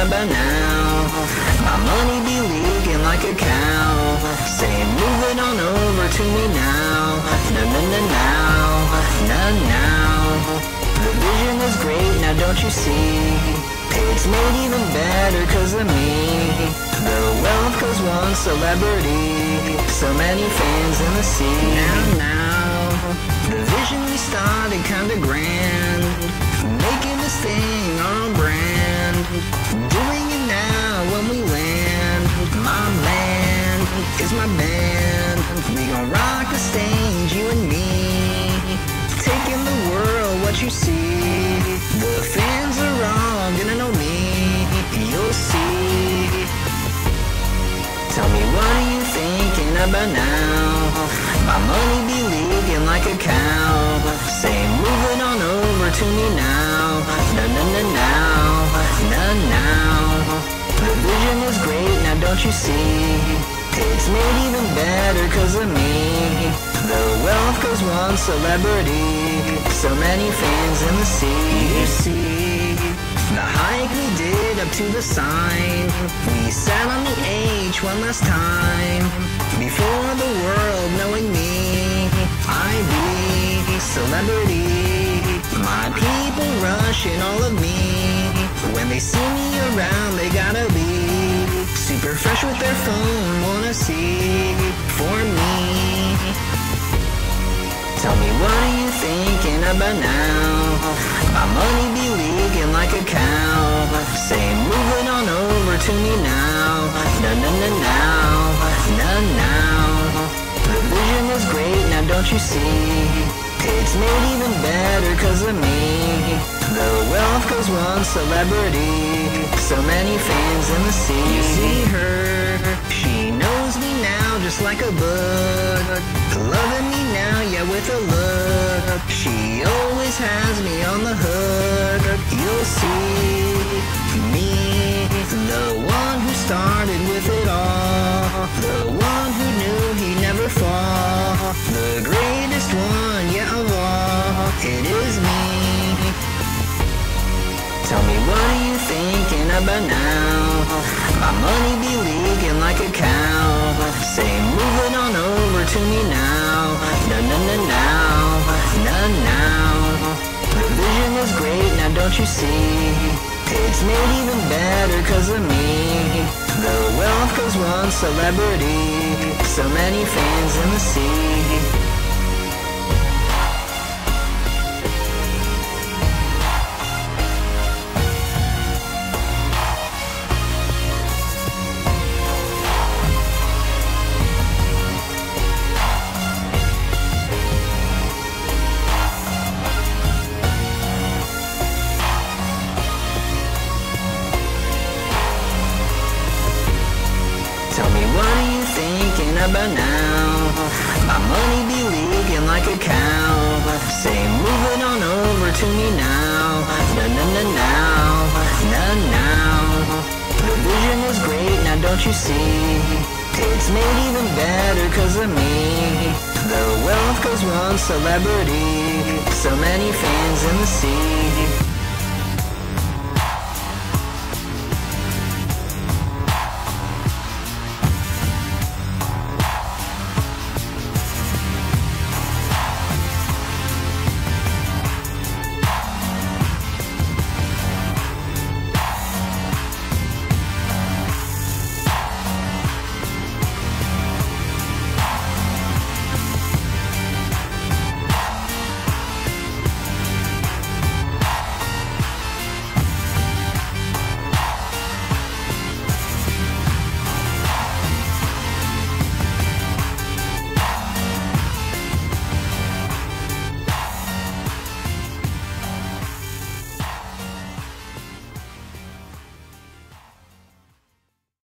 about now? My money be leaking like a cow, saying move it on over to me now. No, no, no, now, no, now. The vision is great, now don't you see? It's made even better cause of me. The wealth cause one celebrity, so many fans in the sea. Now, the vision we started kinda grand, making this thing our own brand, doing it now when we land. My man is my band, we gon' rock the stage, you and me, taking the world what you see. The fans are all gonna know me, you'll see. Tell me what are you thinking about now? My money be leaking like a cow, saying move it on over to me now. No, no, no, now, no, now. The vision is great, now don't you see? It's made even better cause of me. The wealth cause one celebrity, so many fans in the sea. You see, the hike we did up to the sign, we sat on the H one last time, before the world knowing me. I be celebrity, my people rushing all of me. When they see me around they gotta be super fresh with their phone, wanna see for me. Tell me what are you thinking about now? My money be leaking like a cow, saying move it on over to me now. No, no, no, now, no, now. The vision is great, now don't you see? It's made even better cause of me. The wealth cause one celebrity, so many fans in the sea. You see her, she knows me now just like a book, loving me now, yeah, with a look. She always has me on the hook. You'll see me, the one who started with it all, the one who knew he'd never fall, the greatest one, yeah, of all. It is me. Tell me what are you thinking about now? My money be leaking like a cow, saying move it on over to me now. No, no, no, now, no, now. The vision is great, now don't you see? It's made even better cause of me. The wealth cause one celebrity, so many fans in the sea. Tell me what are you thinking about now? My money be leaking like a cow, saying move it on over to me now. No, no, no, now, no, now. The vision is great, now don't you see? It's made even better cause of me. The wealth cause one celebrity, so many fans in the sea.